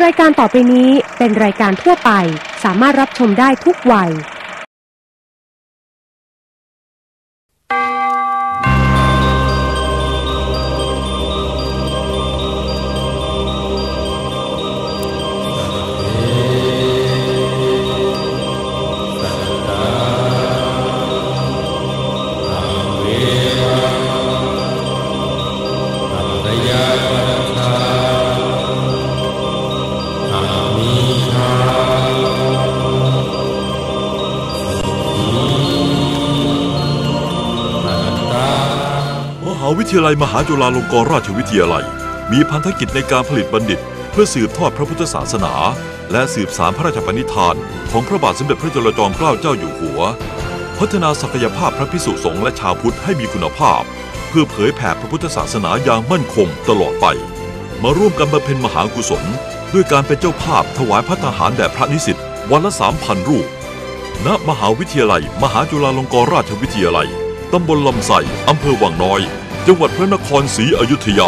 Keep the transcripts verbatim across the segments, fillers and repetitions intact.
รายการต่อไปนี้เป็นรายการทั่วไปสามารถรับชมได้ทุกวัยมหาวิทยาลัยมหาจุฬาลงกรณราชวิทยาลัยมีพันธกิจในการผลิตบัณฑิตเพื่อสืบทอดพระพุทธศาสนาและสืบสานพระราชปณิธานของพระบาทสมเด็จพระจุลจอมเกล้าเจ้าอยู่หัวพัฒนาศักยภาพพระภิกษุสงฆ์และชาวพุทธให้มีคุณภาพเพื่อเผยแผ่พระพุทธศาสนาอย่างมั่นคงตลอดไปมาร่วมกันบำเพ็ญมหากุศลด้วยการเป็นเจ้าภาพถวายภัตตาหารแด่พระนิสิตวันละ สามพัน รูปณมหาวิทยาลัยมหาจุฬาลงกรณราชวิทยาลัยตำบลลำไส้อำเภอวังน้อยจังหวัดพระนครศรีอยุธยา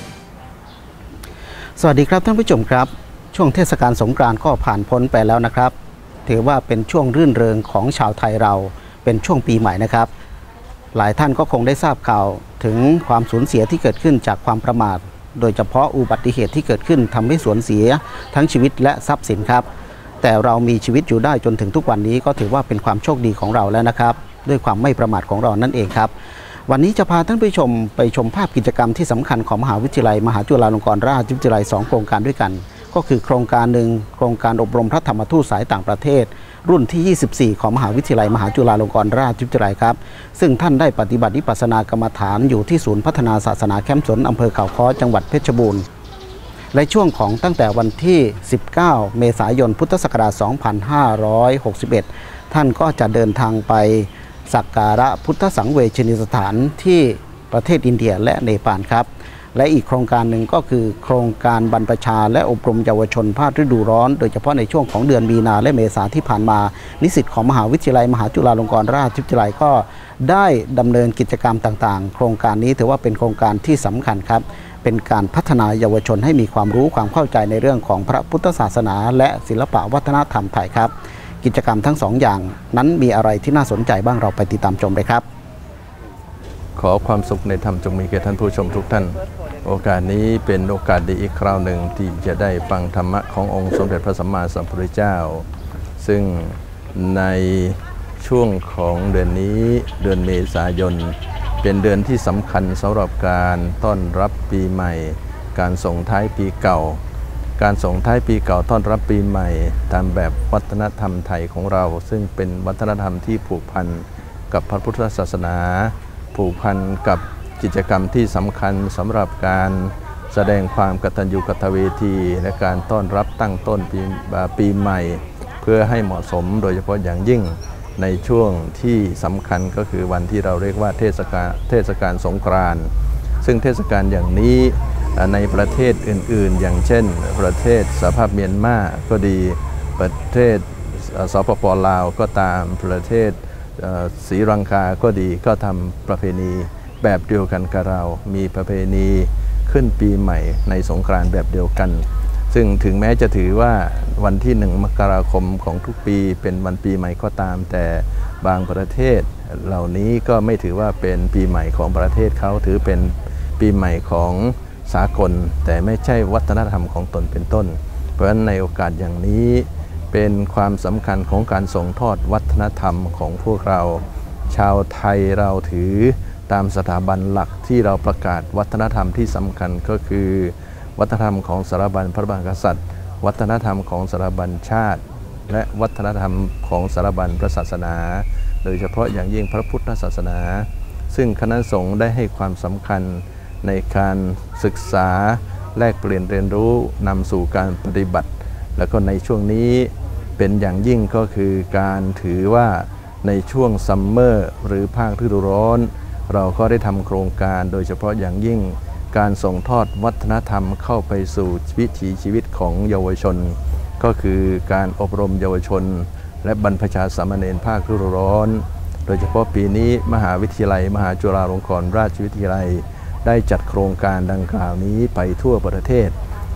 สวัสดีครับท่านผู้ชมครับช่วงเทศกาลสงกรานต์ก็ผ่านพ้นไปแล้วนะครับถือว่าเป็นช่วงรื่นเริงของชาวไทยเราเป็นช่วงปีใหม่นะครับหลายท่านก็คงได้ทราบข่าวถึงความสูญเสียที่เกิดขึ้นจากความประมาทโดยเฉพาะอุบัติเหตุที่เกิดขึ้นทำให้สูญเสียทั้งชีวิตและทรัพย์สินครับแต่เรามีชีวิตอยู่ได้จนถึงทุกวันนี้ก็ถือว่าเป็นความโชคดีของเราแล้วนะครับด้วยความไม่ประมาทของเรานั่นเองครับวันนี้จะพาท่านไปชมไปชมภาพกิจกรรมที่สำคัญของมหาวิทยาลัยมหาจุฬาลงกรณราชวิทยาลัยสองโครงการด้วยกันก็คือโครงการหนึ่งโครงการอบรมพระธรรมทูตสายต่างประเทศรุ่นที่ยี่สิบสี่ของมหาวิทยาลัยมหาจุฬาลงกรณราชวิทยาลัยครับซึ่งท่านได้ปฏิบัติวิปัสสนากรรมฐานอยู่ที่ศูนย์พัฒนาศาสนาแคมป์สนอำเภอเขาค้อจังหวัดเพชรบูรณ์ในช่วงของตั้งแต่วันที่สิบเก้าเมษายนพุทธศักราชสองพันห้าร้อยหกสิบเอ็ดท่านก็จะเดินทางไปสักการะพุทธสังเวชนียสถานที่ประเทศอินเดียและเนปาลครับและอีกโครงการหนึ่งก็คือโครงการบรรพชาและอบรมเยาวชนภาคฤดูร้อนโดยเฉพาะในช่วงของเดือนมีนาและเมษาที่ผ่านมานิสิตของมหาวิทยาลัยมหาจุฬาลงกรณราชวิทยาลัยก็ได้ดำเนินกิจกรรมต่างๆโครงการนี้ถือว่าเป็นโครงการที่สำคัญครับเป็นการพัฒนาเยาวชนให้มีความรู้ความเข้าใจในเรื่องของพระพุทธศาสนาและศิลปวัฒนธรรมไทยครับกิจกรรมทั้งสองอย่างนั้นมีอะไรที่น่าสนใจบ้างเราไปติดตามชมเลยครับขอความสุขในธรรมจงมีแก่ท่านผู้ชมทุกท่านโอกาสนี้เป็นโอกาสดีอีกคราวหนึ่งที่จะได้ฟังธรรมะขององค์สมเด็จพระสัมมาสัมพุทธเจ้าซึ่งในช่วงของเดือนนี้เดือนเมษายนเป็นเดือนที่สำคัญสำหรับการต้อนรับปีใหม่การส่งท้ายปีเก่าการส่งท้ายปีเก่าต้อนรับปีใหม่ตามแบบวัฒนธรรมไทยของเราซึ่งเป็นวัฒนธรรมที่ผูกพันกับพระพุทธศาสนาผูกพันกับกิจกรรมที่สำคัญสำหรับการแสดงความกตัญญูกตเวทีและการต้อนรับตั้งต้นปีปีใหม่เพื่อให้เหมาะสมโดยเฉพาะอย่างยิ่งในช่วงที่สำคัญก็คือวันที่เราเรียกว่าเทศกาลเทศกาลสงกรานต์ซึ่งเทศกาลอย่างนี้ในประเทศอื่นๆอย่างเช่นประเทศสหภาพเมียนมาก็ดีประเทศสปป.ลาวก็ตามประเทศศรีลังกาก็ดีก็ทำประเพณีแบบเดียวกันกับเรามีประเพณีขึ้นปีใหม่ในสงกรานต์แบบเดียวกันซึ่งถึงแม้จะถือว่าวันที่หนึ่งมกราคมของทุกปีเป็นวันปีใหม่ก็ตามแต่บางประเทศเหล่านี้ก็ไม่ถือว่าเป็นปีใหม่ของประเทศเขาถือเป็นปีใหม่ของสากลแต่ไม่ใช่วัฒนธรรมของตนเป็นต้นเพราะฉะนั้นในโอกาสอย่างนี้เป็นความสำคัญของการส่งทอดวัฒนธรรมของพวกเราชาวไทยเราถือตามสถาบันหลักที่เราประกาศวัฒนธรรมที่สำคัญก็คือวัฒนธรรมของสถาบันพระมหากษัตริย์วัฒนธรรมของสถาบันชาติและวัฒนธรรมของสถาบันพระศาสนาโดยเฉพาะอย่างยิ่งพระพุทธศาสนาซึ่งคณะสงฆ์ได้ให้ความสำคัญในการศึกษาแลกเปลี่ยนเรียนรู้นำสู่การปฏิบัติแล้วก็ในช่วงนี้เป็นอย่างยิ่งก็คือการถือว่าในช่วงซัมเมอร์หรือภาคฤดูร้อนเราก็ได้ทำโครงการโดยเฉพาะอย่างยิ่งการส่งทอดวัฒนธรรมเข้าไปสู่วิถีชีวิตของเยาวชนก็คือการอบรมเยาวชนและบรรพชาสามเณรภาคฤดูร้อนโดยเฉพาะปีนี้มหาวิทยาลัยมหาจุฬาลงกรณราชวิทยาลัยได้จัดโครงการดังกล่าวนี้ไปทั่วประเทศ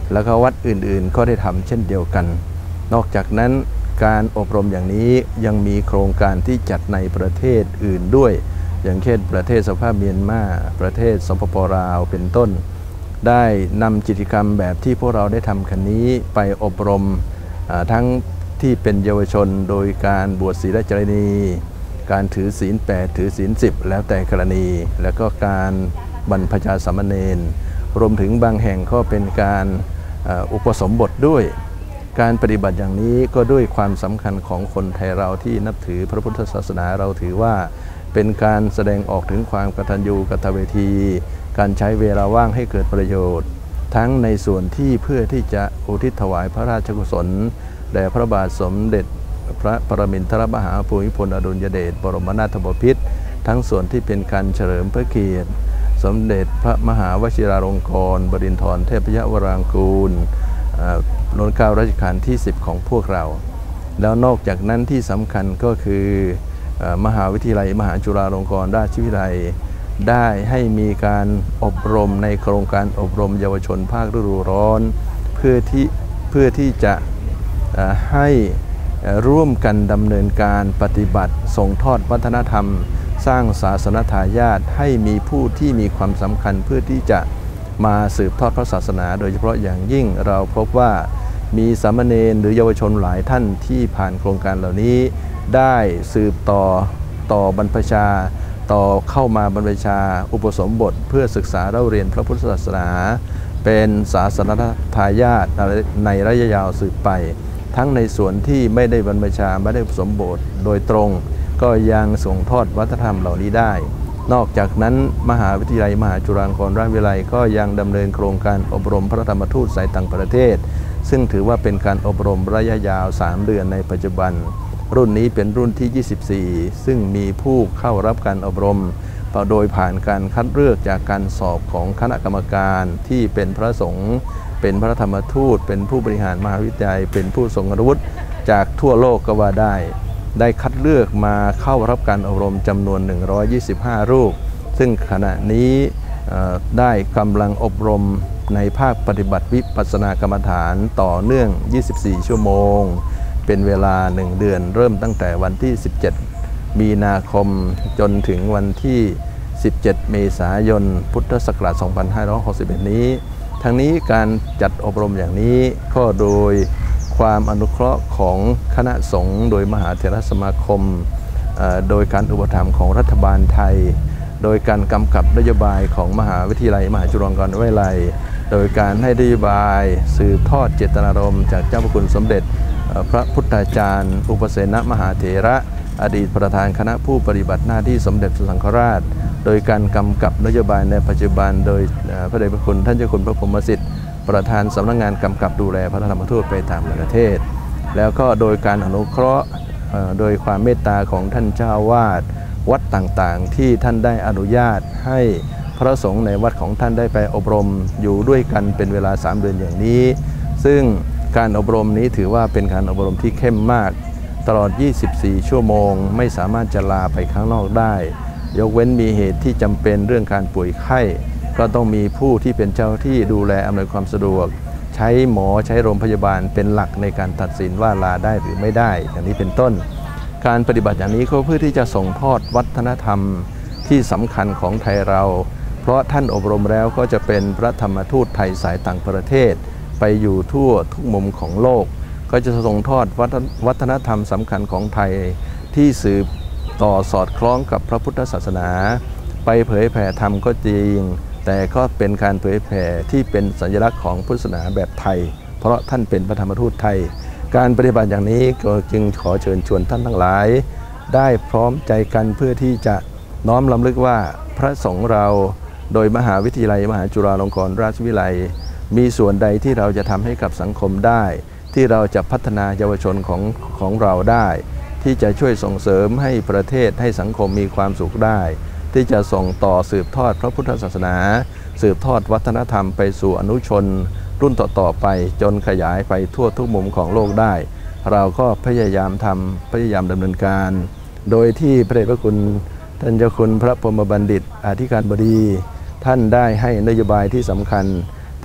แล้วก็วัดอื่นๆก็ได้ทำเช่นเดียวกันนอกจากนั้นการอบรมอย่างนี้ยังมีโครงการที่จัดในประเทศอื่นด้วยอย่างเช่นประเทศสหภาพเมียนมาประเทศสปป.ลาวเป็นต้นได้นำกิจกรรมแบบที่พวกเราได้ทำคันนี้ไปอบรมทั้งที่เป็นเยาวชนโดยการบวชศีลจารณีการถือศีลแปดถือศีลสิบแล้วแต่กรณีแล้วก็การบรรพชาสามเณรรวมถึงบางแห่งก็เป็นการอุปสมบทด้วยการปฏิบัติอย่างนี้ก็ด้วยความสำคัญของคนไทยเราที่นับถือพระพุทธศาสนาเราถือว่าเป็นการแสดงออกถึงความกตัญญูกตเวทีการใช้เวลาว่างให้เกิดประโยชน์ทั้งในส่วนที่เพื่อที่จะอุทิศถวายพระราชกุศลแด่พระบาทสมเด็จพระปรมินทรมหาภูมิพลอดุลยเดชบรมนาถบพิตรทั้งส่วนที่เป็นการเฉลิมพระเกียรติสมเด็จพระมหาวชิราลงกรณบดินทรเทพยวรางกูลรัชกาลรัชกาลที่สิบของพวกเราแล้วนอกจากนั้นที่สำคัญก็คือมหาวิทยาลัยมหาจุฬาลงกรณราชวิทยาลัยได้ให้มีการอบรมในโครงการอบรมเยาวชนภาคฤดูร้อนเพื่อที่เพื่อที่จะให้ร่วมกันดำเนินการปฏิบัติส่งทอดวัฒนธรรมสร้างศาสนทายาทให้มีผู้ที่มีความสำคัญเพื่อที่จะมาสืบทอดพระศาสนาโดยเฉพาะอย่างยิ่งเราพบว่ามีสามเณรหรือเยาวชนหลายท่านที่ผ่านโครงการเหล่านี้ได้สืบต่อต่อบรรพชาต่อเข้ามาบรรพชาอุปสมบทเพื่อศึกษาเล่าเรียนพระพุทธศาสนาเป็นศาสนทายาทในระยะยาวสืบไปทั้งในส่วนที่ไม่ได้บรรพชาไม่ได้อุปสมบทโดยตรงก็ยังส่งทอดวัฒนธรรมเหล่านี้ได้นอกจากนั้นมหาวิทยาลัยมหาจุฬาลงกรณราชวิทยาลัยก็ยังดำเนินโครงการอบรมพระธรรมทูตสายต่างประเทศซึ่งถือว่าเป็นการอบรมระยะยาวสามเดือนในปัจจุบันรุ่นนี้เป็นรุ่นที่ยี่สิบสี่ซึ่งมีผู้เข้ารับการอบรมโดยผ่านการคัดเลือกจากการสอบของคณะกรรมการที่เป็นพระสงฆ์เป็นพระธรรมทูตเป็นผู้บริหารมหาวิทยาลัยเป็นผู้ทรงอาวุธจากทั่วโลกก็ว่าได้ได้คัดเลือกมาเข้ารับการอบรมจำนวนหนึ่งร้อยยี่สิบห้ารูปซึ่งขณะนี้ได้กำลังอบรมในภาคปฏิบัติวิปัสสนากรรมฐานต่อเนื่องยี่สิบสี่ชั่วโมงเป็นเวลาหนึ่งเดือนเริ่มตั้งแต่วันที่สิบเจ็ดมีนาคมจนถึงวันที่สิบเจ็ดเมษายนพุทธศักราชสองพันห้าร้อยหกสิบเอ็ดนี้ทั้งนี้การจัดอบรมอย่างนี้ก็โดยความอนุเคราะห์ของคณะสงฆ์โดยมหาเถรสมาคมโดยการอุปถัมภ์ของรัฐบาลไทยโดยการกำกับนโยบายของมหาวิทยาลัยมหาจุฬาลงกรณราชวิทยาลัยโดยการให้นโยบายสืบทอดเจตนารมณ์จากเจ้าพระคุณสมเด็จพระพุทธาจารย์อุปเสนมหาเถระอดีตประธานคณะผู้ปฏิบัติหน้าที่สมเด็จพระสังฆราชโดยการกำกับนโยบายในปัจจุบันโดยพระเดชพระคุณท่านเจ้าคุณพระพรหมสิทธิ์ประธานสำนักงานกำกับดูแลพระธรรมทูตไปต่างประเทศแล้วก็โดยการอนุเคราะห์โดยความเมตตาของท่านเจ้าวาดวัดต่างๆที่ท่านได้อนุญาตให้พระสงฆ์ในวัดของท่านได้ไปอบรมอยู่ด้วยกันเป็นเวลาสามเดือนอย่างนี้ซึ่งการอบรมนี้ถือว่าเป็นการอบรมที่เข้มมากตลอดยี่สิบสี่ชั่วโมงไม่สามารถจะลาไปข้างนอกได้ยกเว้นมีเหตุที่จำเป็นเรื่องการป่วยไข้ก็ต้องมีผู้ที่เป็นเจ้าที่ดูแลอำนวยความสะดวกใช้หมอใช้โรงพยาบาลเป็นหลักในการตัดสินว่าลาได้หรือไม่ได้อย่างนี้เป็นต้นการปฏิบัติอย่างนี้ก็เพื่อที่จะส่งทอดวัฒนธรรมที่สำคัญของไทยเราเพราะท่านอบรมแล้วก็จะเป็นพระธรรมทูตไทยสายต่างประเทศไปอยู่ทั่วทุกมุมของโลกก็จะส่งทอดวัฒนธรรมสำคัญของไทยที่สืบต่อสอดคล้องกับพระพุทธศาสนาไปเผยแผ่ธรรมก็จริงแต่ก็เป็นการเผยแผ่ที่เป็นสัญลักษณ์ของพุทธศาสนาแบบไทยเพราะท่านเป็นพระธรรมทูตไทยการปฏิบัติอย่างนี้ก็จึงขอเชิญชวนท่านทั้งหลายได้พร้อมใจกันเพื่อที่จะน้อมรำลึกว่าพระสงฆ์เราโดยมหาวิทยาลัยมหาจุฬาลงกรณราชวิทยาลัยมีส่วนใดที่เราจะทำให้กับสังคมได้ที่เราจะพัฒนาเยาวชนของของเราได้ที่จะช่วยส่งเสริมให้ประเทศให้สังคมมีความสุขได้ที่จะส่งต่อสืบทอดพระพุทธศาสนาสืบทอดวัฒนธรรมไปสู่อนุชนรุ่นต่อๆไปจนขยายไปทั่วทุกมุมของโลกได้เราก็พยายามทำพยายามดำเนินการโดยที่พระเดชพระคุณท่านเจ้าคุณพระพรหมบัณฑิตอธิการบดีท่านได้ให้นโยบายที่สำคัญ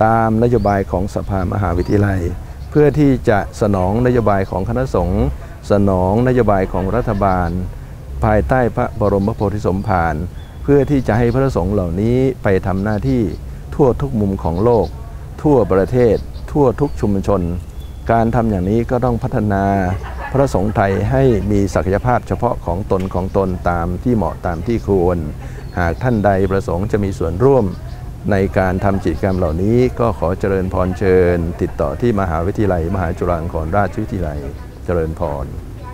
ตามนโยบายของสภามหาวิทยาลัยเพื่อที่จะสนองนโยบายของคณะสงฆ์สนองนโยบายของรัฐบาลภายใต้พระบรมโพธิสมภารเพื่อที่จะให้พระสงฆ์เหล่านี้ไปทำหน้าที่ทั่วทุกมุมของโลกทั่วประเทศทั่วทุกชุมชนการทำอย่างนี้ก็ต้องพัฒนาพระสงฆ์ไทยให้มีศักยภาพเฉพาะของตนของตนตามที่เหมาะตามที่ควรหากท่านใดประสงค์จะมีส่วนร่วมในการทำกิจกรรมเหล่านี้ก็ขอเจริญพรเชิญติดต่อที่มหาวิทยาลัยมหาจุฬาลงกรณราชวิทยาลัยเจริญพร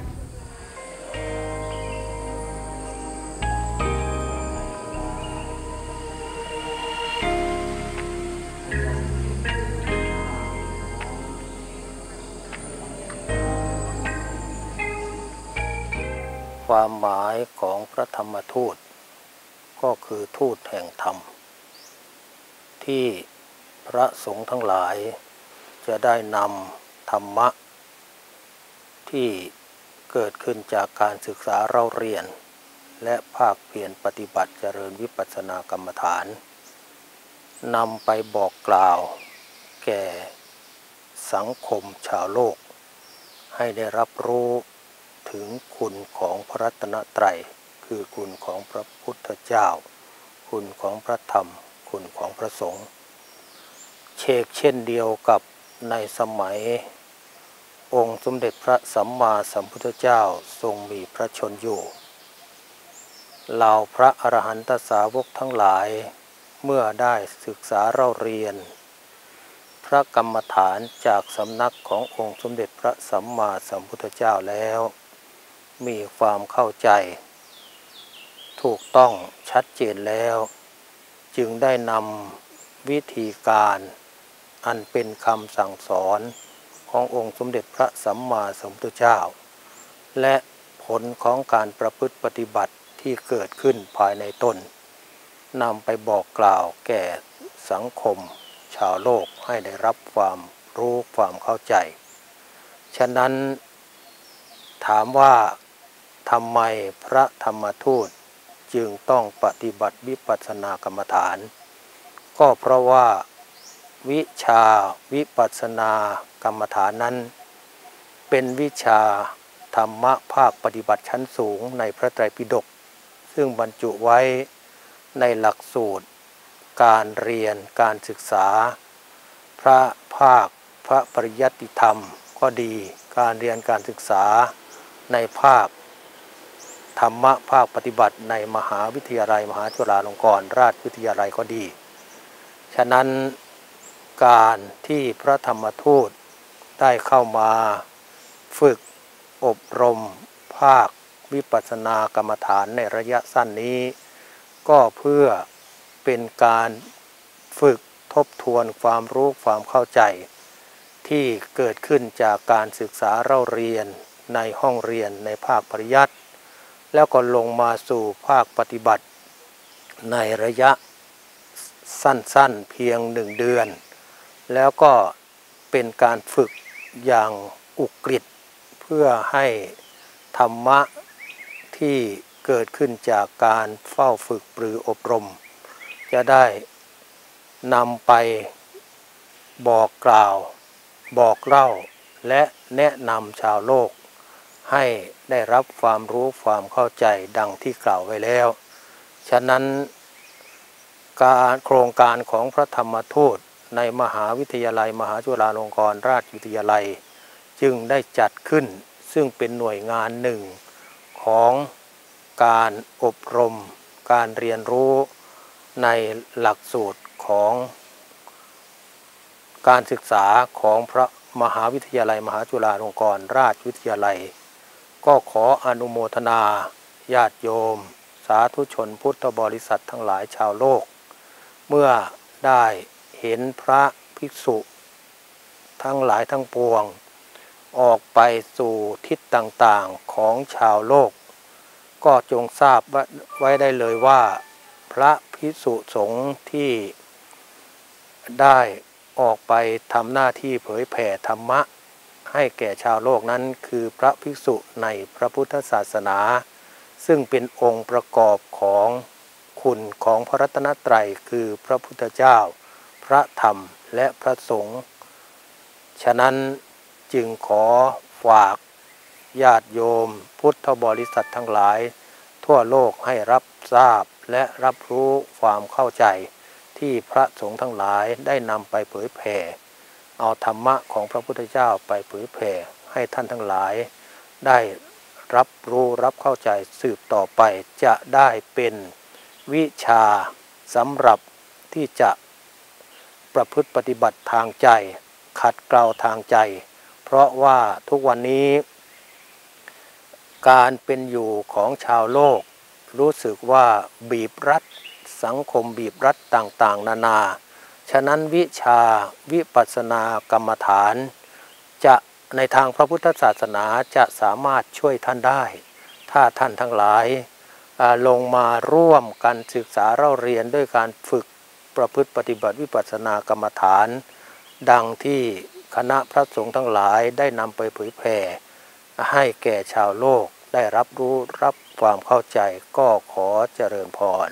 ความหมายของพระธรรมทูตก็คือทูตแห่งธรรมที่พระสงฆ์ทั้งหลายจะได้นำธรรมะที่เกิดขึ้นจากการศึกษาเราเรียนและภาคเพียรปฏิบัติเจริญวิปัสสนากรรมฐานนำไปบอกกล่าวแก่สังคมชาวโลกให้ได้รับรู้ถึงคุณของพระรัตนตรัยคือคุณของพระพุทธเจ้าคุณของพระธรรมคุณของพระสงฆ์เชกเช่นเดียวกับในสมัยองค์สมเด็จพระสัมมาสัมพุทธเจ้าทรงมีพระชนอยู่เหล่าพระอรหันตสาวกทั้งหลายเมื่อได้ศึกษาเราเรียนพระกรรมฐานจากสำนักขององค์สมเด็จพระสัมมาสัมพุทธเจ้าแล้วมีความเข้าใจถูกต้องชัดเจนแล้วจึงได้นำวิธีการอันเป็นคำสั่งสอนขององค์สมเด็จพระสัมมาสัมพุทธเจ้าและผลของการประพฤติปฏิบัติที่เกิดขึ้นภายในตนนำไปบอกกล่าวแก่สังคมชาวโลกให้ได้รับความรู้ความเข้าใจฉะนั้นถามว่าทำไมพระธรรมทูตจึงต้องปฏิบัติวิปัสสนากรรมฐานก็เพราะว่าวิชาวิปัสสนากรรมฐานนั้นเป็นวิชาธรรมะภาคปฏิบัติชั้นสูงในพระไตรปิฎกซึ่งบรรจุไว้ในหลักสูตรการเรียนการศึกษาพระภาคพระปริยัติธรรมก็ดีการเรียนการศึกษาในภาคธรรมะภาคปฏิบัติในมหาวิทยาลัยมหาจุฬาลงกรณราชวิทยาลัยก็ดีฉะนั้นการที่พระธรรมทูตได้เข้ามาฝึกอบรมภาควิปัสสนากรรมฐานในระยะสั้นนี้ก็เพื่อเป็นการฝึกทบทวนความรู้ความเข้าใจที่เกิดขึ้นจากการศึกษาเราเรียนในห้องเรียนในภาคปริยัติแล้วก็ลงมาสู่ภาคปฏิบัติในระยะสั้นๆเพียงหนึ่งเดือนแล้วก็เป็นการฝึกอย่างอุกฤษเพื่อให้ธรรมะที่เกิดขึ้นจากการเฝ้าฝึกปรืออบรมจะได้นำไปบอกกล่าวบอกเล่าและแนะนำชาวโลกให้ได้รับความรู้ความเข้าใจดังที่กล่าวไว้แล้วฉะนั้นการโครงการของพระธรรมทูตในมหาวิทยาลัยมหาจุฬาลงกรณราชวิทยาลัยจึงได้จัดขึ้นซึ่งเป็นหน่วยงานหนึ่งของการอบรมการเรียนรู้ในหลักสูตรของการศึกษาของพระมหาวิทยาลัยมหาจุฬาลงกรณราชวิทยาลัยก็ขออนุโมทนาญาติโยมสาธุชนพุทธบริษัททั้งหลายชาวโลกเมื่อได้เห็นพระภิกษุทั้งหลายทั้งปวงออกไปสู่ทิศต่างๆของชาวโลกก็จงทราบไว้ได้เลยว่าพระภิกษุสงฆ์ที่ได้ออกไปทำหน้าที่เผยแผ่ธรรมะให้แก่ชาวโลกนั้นคือพระภิกษุในพระพุทธศาสนาซึ่งเป็นองค์ประกอบของคุณของพระรัตนตรัยคือพระพุทธเจ้าพพระธรรมและพระสงฆ์ฉะนั้นจึงขอฝากญาติโยมพุทธบริษัททั้งหลายทั่วโลกให้รับทราบและรับรู้ความเข้าใจที่พระสงฆ์ทั้งหลายได้นำไปเผยแผ่เอาธรรมะของพระพุทธเจ้าไปเผยแผ่ให้ท่านทั้งหลายได้รับรู้รับเข้าใจสืบต่อไปจะได้เป็นวิชาสำหรับที่จะประพฤติปฏิบัติทางใจขัดเกลาทางใจเพราะว่าทุกวันนี้การเป็นอยู่ของชาวโลกรู้สึกว่าบีบรัดสังคมบีบรัดต่างๆนานาฉะนั้นวิชาวิปัสสนากรรมฐานจะในทางพระพุทธศาสนาจะสามารถช่วยท่านได้ถ้าท่านทั้งหลายลงมาร่วมกันศึกษาเล่าเรียนด้วยการฝึกประพฤติปฏิบัติวิปัสสนากรรมฐานดังที่คณะพระสงฆ์ทั้งหลายได้นำไปเผยแผ่ให้แก่ชาวโลกได้รับรู้รับความเข้าใจก็ขอเจริญพร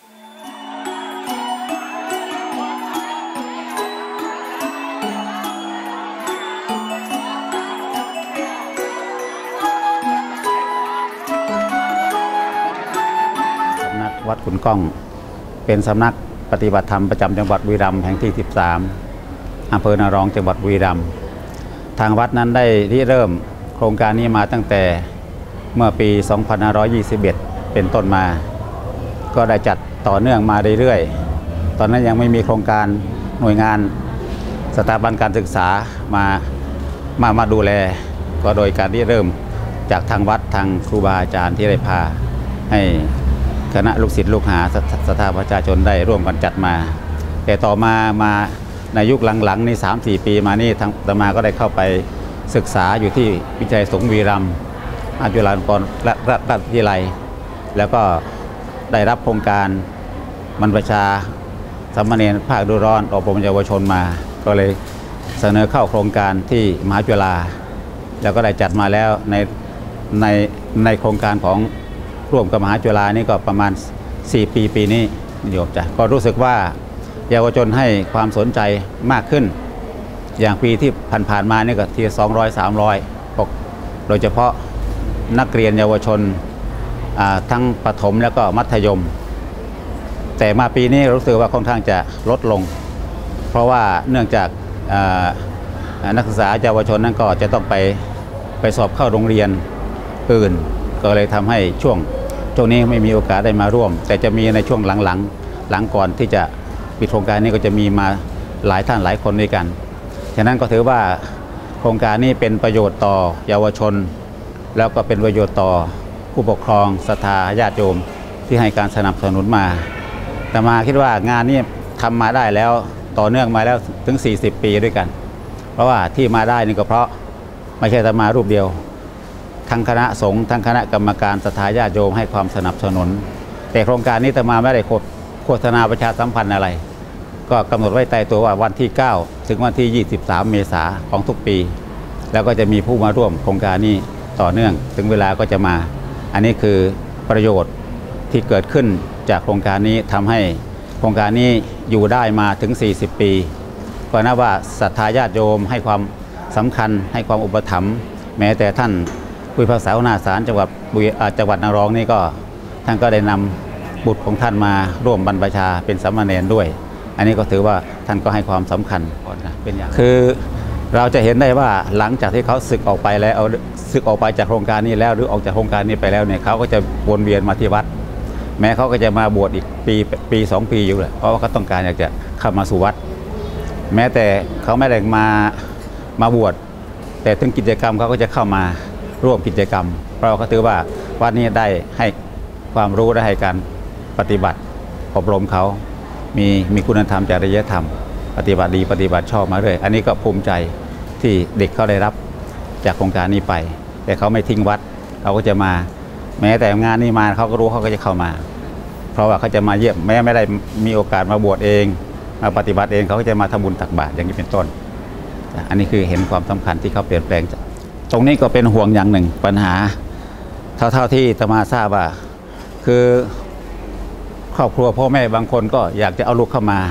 สำนักวัดขุนกล้องเป็นสำนักปฏิบัติธรรมประจำจังหวัดบุรีรัมย์แห่งที่สิบสามอำเภอนารองจังหวัดบุรีรัมย์ทางวัดนั้นได้ริเริ่มโครงการนี้มาตั้งแต่เมื่อปี สองพันห้าร้อยยี่สิบเอ็ด เป็นต้นมาก็ได้จัดต่อเนื่องมาเรื่อยๆตอนนั้นยังไม่มีโครงการหน่วยงานสถาบันการศึกษามามามาดูแลก็โดยการริเริ่มจากทางวัดทางครูบาอาจารย์ที่ได้พาให้คณะลูกศิษย์ลูกหาศรัทธาประชาชนได้ร่วมกันจัดมาแต่ต่อมามาในยุคหลังๆนี่ สามถึงสี่ ปีมานี่ทางอาตมาก็ได้เข้าไปศึกษาอยู่ที่วิจัยสงฆ์บุรีรัมย์อาจุฬาลงกรณราชวิทยาลัยแล้วก็ได้รับโครงการบรรพชาสามเณรภาคฤดูร้อนอบรมเยาวชนมาก็เลยเสนอเข้าโครงการที่มหาจุฬาแล้วก็ได้จัดมาแล้วในในในโครงการของร่วมกับมหาจุฬานี่ก็ประมาณสี่ปีปีนี้โยมจ้ะก็รู้สึกว่าเยาวชนให้ความสนใจมากขึ้นอย่างปีที่ผ่านๆมานี่ก็ทีสองร้อย สามร้อยโดยเฉพาะนักเรียนเยาวชนทั้งประถมแล้วก็มัธยมแต่มาปีนี้รู้สึกว่าค่อนข้างจะลดลงเพราะว่าเนื่องจากนักศึกษาเยาวชนนั้นก็จะต้องไปไปสอบเข้าโรงเรียนอื่นก็เลยทำให้ช่วงช่วงนี้ไม่มีโอกาสได้มาร่วมแต่จะมีในช่วงหลังๆ หลังก่อนที่จะปิดโครงการนี้ก็จะมีมาหลายท่านหลายคนด้วยกันฉะนั้นก็ถือว่าโครงการนี้เป็นประโยชน์ต่อเยาวชนแล้วก็เป็นประโยชน์ต่อผู้ปกครองศรัทธาญาติโยมที่ให้การสนับสนุนมาแต่มาคิดว่างานนี้ทำมาได้แล้วต่อเนื่องมาแล้วถึงสี่สิบปีด้วยกันเพราะว่าที่มาได้นี่ก็เพราะไม่ใช่แต่มารูปเดียวทั้งคณะสงฆ์ทั้งคณะกรรมการศรัทธาญาติโยมให้ความสนับสนุนแต่โครงการนี้แต่มาไม่ได้โฆษณาประชาสัมพันธ์อะไรก็กำหนดไว้ตายตัวว่าวันที่เก้าถึงวันที่ยี่สิบสามเมษายนของทุกปีแล้วก็จะมีผู้มาร่วมโครงการนี้ต่อเนื่องถึงเวลาก็จะมาอันนี้คือประโยชน์ที่เกิดขึ้นจากโครงการนี้ทำให้โครงการนี้อยู่ได้มาถึงสี่สิบปีก็นับว่าศรัทธาญาติโยมให้ความสำคัญให้ความอุปถัมภ์แม้แต่ท่านผู้พิพากษาหัวหน้าศาลจังหวัดจังหวัดนารองนี่ก็ท่านก็ได้นำบุตรของท่านมาร่วมบรรพชาเป็นสามเณรด้วยอันนี้ก็ถือว่าท่านก็ให้ความสำคัญเป็นอย่างคือเราจะเห็นได้ว่าหลังจากที่เขาศึกออกไปแล้วเอาศึกออกไปจากโครงการนี้แล้วหรือออกจากโครงการนี้ไปแล้วเนี่ยเขาก็จะวนเวียนมาที่วัดแม้เขาก็จะมาบวชอีกปีปีสองปีอยู่เลยเพราะว่าเขาต้องการอยากจะเข้ามาสู่วัดแม้แต่เขาไม่ได้มามาบวชแต่ถึงกิจกรรมเขาก็จะเข้ามาร่วมกิจกรรมเพราะเขาถือว่าวัดนี้ได้ให้ความรู้ได้ให้การปฏิบัติอบรมเขามีมีคุณธรรมจริยธรรมปฏิบัติดีปฏิบัติชอบมาเรื่อยอันนี้ก็ภูมิใจที่เด็กเขาได้รับจากโครงการนี้ไปแต่เขาไม่ทิ้งวัดเขาก็จะมาแม้แต่งานนี้มาเขาก็รู้เขาก็จะเข้ามาเพราะว่าเขาจะมาเยี่ยมแม้ไม่ได้มีโอกาสมาบวชเองมาปฏิบัติเองเขาก็จะมาทำบุญตักบาตรอย่างนี้เป็นต้นอันนี้คือเห็นความสำคัญที่เขาเปลี่ยนแปลงตรงนี้ก็เป็นห่วงอย่างหนึ่งปัญหาเท่าๆที่อาตมาทราบว่าคือครอบครัวพ่อแม่บางคนก็อยากจะเอาลูกเข้ามาแต่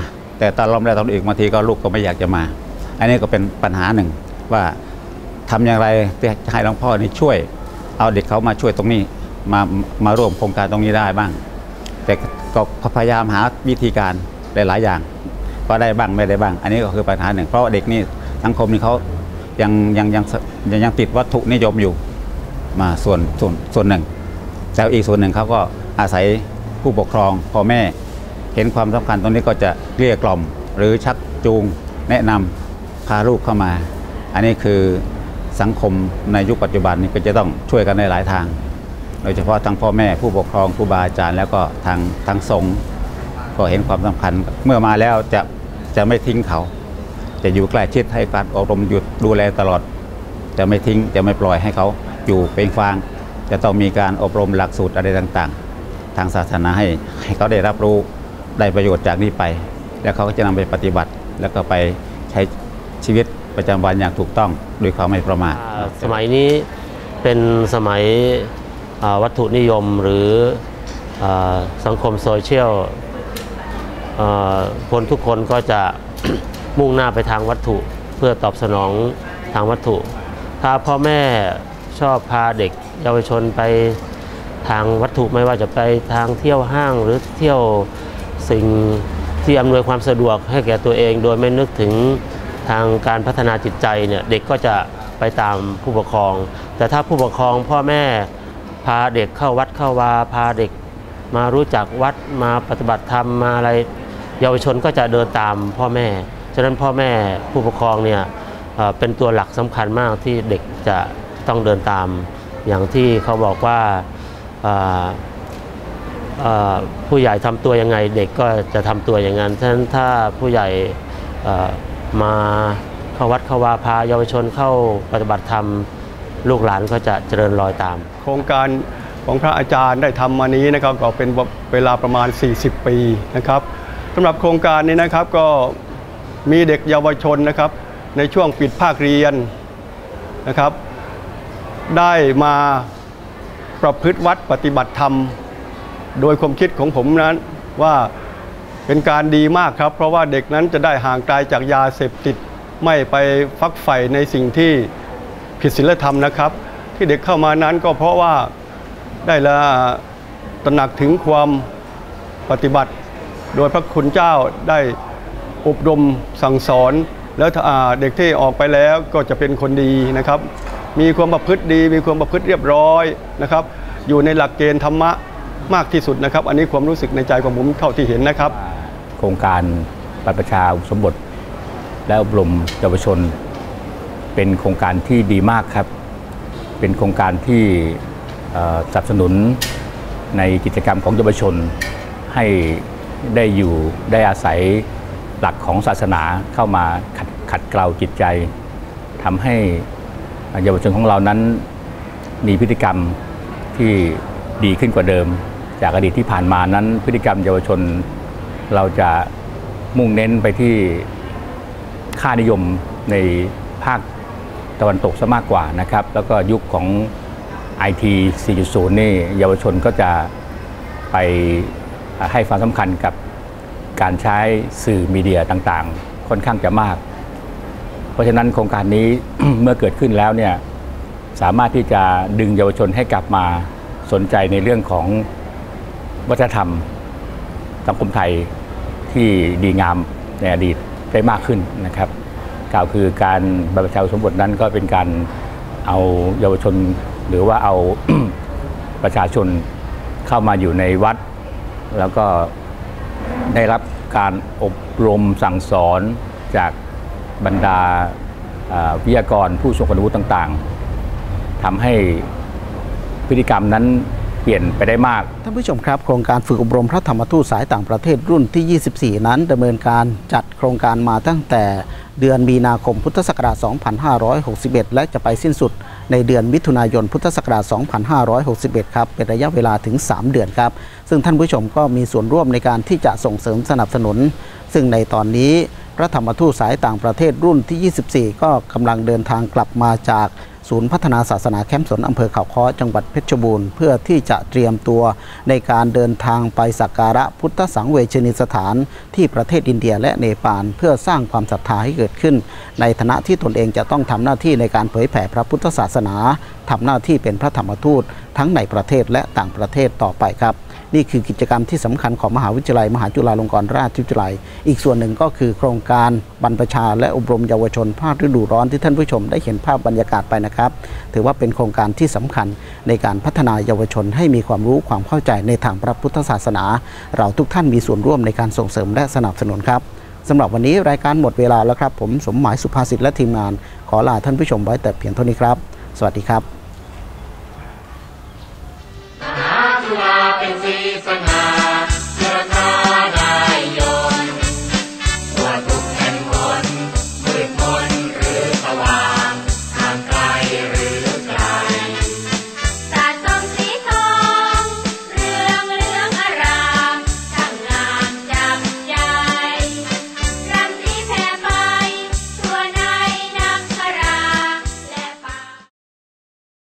แต่ตอนรอบแรกตอนอีกบางทีก็ลูกก็ไม่อยากจะมาอันนี้ก็เป็นปัญหาหนึ่งว่าทำอย่างไรจะให้หลวงพ่อนี่ช่วยเอาเด็กเขามาช่วยตรงนี้มามาร่วมโครงการตรงนี้ได้บ้างแต่ก็พยายามหาวิธีการหลายๆอย่างก็ได้บ้างไม่ได้บ้างอันนี้ก็คือปัญหาหนึ่งเพราะเด็กนี่สังคมนี่เขายังยังยังยังยังติดวัตถุนิยมอยู่มาส่วนส่วนส่วนหนึ่งแต่อีกส่วนหนึ่งเขาก็อาศัยผู้ปกครองพ่อแม่เห็นความสำคัญตรงนี้ก็จะเกลี้ยกล่อมหรือชักจูงแนะนำพาลูกเข้ามาอันนี้คือสังคมในยุคปัจจุบันนี้ก็จะต้องช่วยกันในหลายทางโดยเฉพาะทั้งพ่อแม่ผู้ปกครองครูบาอาจารย์แล้วก็ทางทางสงฆ์ก็เห็นความสำคัญเมื่อมาแล้วจะจะไม่ทิ้งเขาจะอยู่ใกล้ชิดให้การอบรมหยุดดูแลตลอดจะไม่ทิ้งจะไม่ปล่อยให้เขาอยู่เป็นฟางจะต้องมีการอบรมหลักสูตรอะไรต่างๆทางศาสนาให้ให้เขาได้รับรู้ได้ประโยชน์จากนี้ไปแล้วเขาก็จะนำไปปฏิบัติแล้วก็ไปใช้ชีวิตประจำวันอย่างถูกต้องโดยความไม่ประมาทสมัยนี้เป็นสมัยวัตถุนิยมหรือสังคมโซเชียลคนทุกคนก็จะ มุ่งหน้าไปทางวัตถุเพื่อตอบสนองทางวัตถุถ้าพ่อแม่ชอบพาเด็กเยาวชนไปทางวัตถุไม่ว่าจะไปทางเที่ยวห้างหรือเที่ยวสิ่งที่อำนวยความสะดวกให้แก่ตัวเองโดยไม่นึกถึงทางการพัฒนาจิตใจเนี่ยเด็กก็จะไปตามผู้ปกครองแต่ถ้าผู้ปกครองพ่อแม่พาเด็กเข้าวัดเข้าวาพาเด็กมารู้จักวัดมาปฏิบัติธรรมมาอะไรเยาวชนก็จะเดินตามพ่อแม่ฉะนั้นพ่อแม่ผู้ปกครองเนี่ยเป็นตัวหลักสำคัญมากที่เด็กจะต้องเดินตามอย่างที่เขาบอกว่าผู้ใหญ่ทำตัวยังไงเด็กก็จะทำตัวอย่างนั้นฉะนั้นถ้าผู้ใหญ่มาเข้าวัดเข้าวาพาเยาวชนเข้าปฏิบัติธรรมลูกหลานก็จะเจริญรอยตามโครงการของพระอาจารย์ได้ทำมานี้นะครับก็เป็นเวลาประมาณสี่สิบปีนะครับสำหรับโครงการนี้นะครับก็มีเด็กเยาวชนนะครับในช่วงปิดภาคเรียนนะครับได้มาประพฤติวัดปฏิบัติธรรมโดยความคิดของผมนั้นว่าเป็นการดีมากครับเพราะว่าเด็กนั้นจะได้ห่างไกลจากยาเสพติดไม่ไปฟักใฝ่ในสิ่งที่ผิดศีลธรรมนะครับที่เด็กเข้ามานั้นก็เพราะว่าได้ละตระหนักถึงความปฏิบัติโดยพระคุณเจ้าได้อบรมสั่งสอนแล้วเด็กที่ออกไปแล้วก็จะเป็นคนดีนะครับมีความประพฤติดีมีความประพฤติเรียบร้อยนะครับอยู่ในหลักเกณฑ์ธรรมะมากที่สุดนะครับอันนี้ความรู้สึกในใจของผมเท่าที่เห็นนะครับโครงการบรรพชาอุปสมบทและอบรมเยาวชนเป็นโครงการที่ดีมากครับเป็นโครงการที่สนับสนุนในกิจกรรมของเยาวชนให้ได้อยู่ได้อาศัยหลักของศาสนาเข้ามาขัดขัดเกลาจิตใจทำให้เยาวชนของเรานั้นมีพฤติกรรมที่ดีขึ้นกว่าเดิมจากอดีตที่ผ่านมานั้นพฤติกรรมเยาวชนเราจะมุ่งเน้นไปที่ค่านิยมในภาคตะวันตกซะมากกว่านะครับแล้วก็ยุคของ ไอ ที สี่จุดศูนย์ นี่เยาวชนก็จะไปให้ความสำคัญกับการใช้สื่อมีเดียต่างๆค่อนข้างจะมากเพราะฉะนั้นโครงการนี้ เมื่อเกิดขึ้นแล้วเนี่ยสามารถที่จะดึงเยาวชนให้กลับมาสนใจในเรื่องของวัฒนธรรมสังคมไทยที่ดีงามในอดีตได้มากขึ้นนะครับกล่าวคือการบรรพชาอุปสมบทนั้นก็เป็นการเอาเยาวชนหรือว่าเอา ประชาชนเข้ามาอยู่ในวัดแล้วก็ได้รับการอบรมสั่งสอนจากบรรดาวิทยากรผู้ทรงคุณวุฒิต่างๆทำให้พฤติกรรมนั้นเปลี่ยนไปได้มากท่านผู้ชมครับโครงการฝึกอบรมพระธรรมทูตสายต่างประเทศรุ่นที่ยี่สิบสี่นั้นดำเนินการจัดโครงการมาตั้งแต่เดือนมีนาคมพุทธศักราชสองพันห้าร้อยหกสิบเอ็ดและจะไปสิ้นสุดในเดือนมิถุนายนพุทธศักราชสองพันห้าร้อยหกสิบเอ็ดครับเป็นระยะเวลาถึงสามเดือนครับซึ่งท่านผู้ชมก็มีส่วนร่วมในการที่จะส่งเสริมสนับสนุนซึ่งในตอนนี้พระธรรมทูตสายต่างประเทศรุ่นที่ยี่สิบสี่ก็กำลังเดินทางกลับมาจากศูนย์พัฒนาศาสนาแคมป์สนอำเภอเขาค้อจังหวัดเพชรบูรณ์เพื่อที่จะเตรียมตัวในการเดินทางไปสักการะพุทธสังเวชนียสถานที่ประเทศอินเดียและเนปาลเพื่อสร้างความศรัทธาให้เกิดขึ้นในฐานะที่ตนเองจะต้องทำหน้าที่ในการเผยแผ่พระพุทธศาสนาทำหน้าที่เป็นพระธรรมทูตทั้งในประเทศและต่างประเทศต่อไปครับนี่คือกิจกรรมที่สำคัญของมหาวิทยาลัยมหาจุฬาลงกรณราชวิทยาลัยอีกส่วนหนึ่งก็คือโครงการบรรพชาและอบรมเยาวชนภาคฤดูร้อนที่ท่านผู้ชมได้เห็นภาพบรรยากาศไปนะครับถือว่าเป็นโครงการที่สำคัญในการพัฒนาเยาวชนให้มีความรู้ความเข้าใจในทางพระพุทธศาสนาเราทุกท่านมีส่วนร่วมในการส่งเสริมและสนับสนุนครับสำหรับวันนี้รายการหมดเวลาแล้วครับผมสมหมายสุภาษิตและทีมงานขอลาท่านผู้ชมไว้แต่เพียงเท่านี้ครับสวัสดีครับมหาจุฬาเป็นศรีสง่า